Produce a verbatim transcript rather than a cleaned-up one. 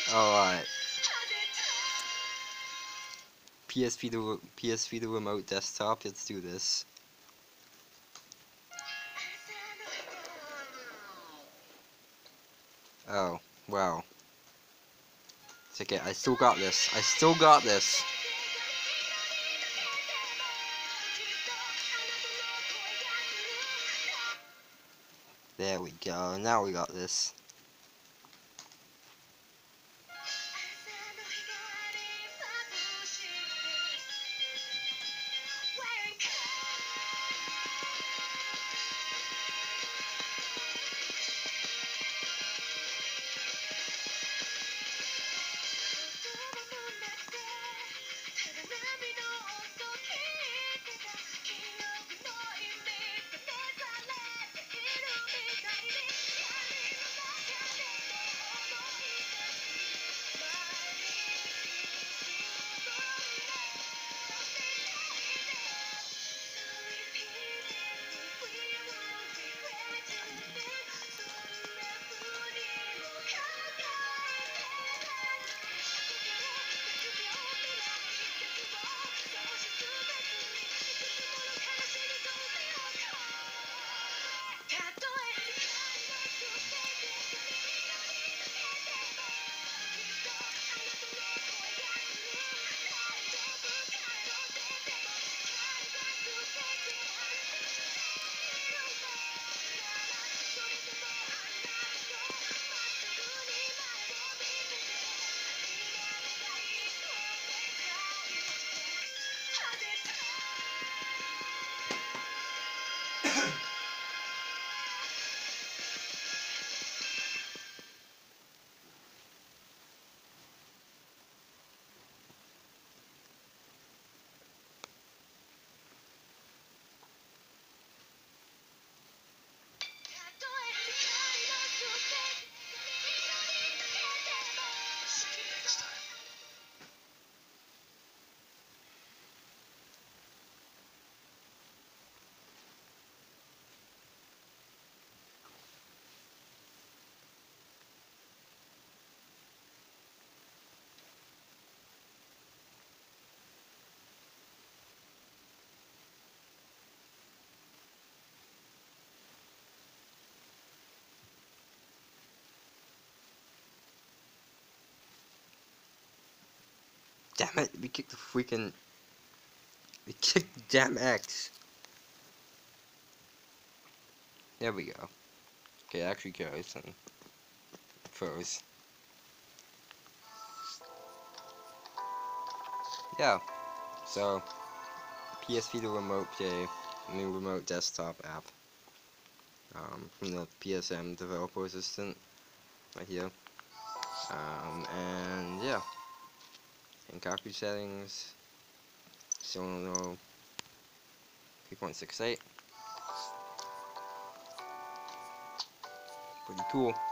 Alright. P S P to P S P to remote desktop. Let's do this. Oh, wow. It's okay. I still got this. I still got this. There we go. Now we got this. Damn it, we kicked the freaking... We kicked the damn X. There we go. Okay, it actually goes and froze. Yeah, so P S P to remote play, new remote desktop app um, from the P S M developer assistant right here. Um, and yeah, in copy settings, Sono three point six eight. Pretty cool.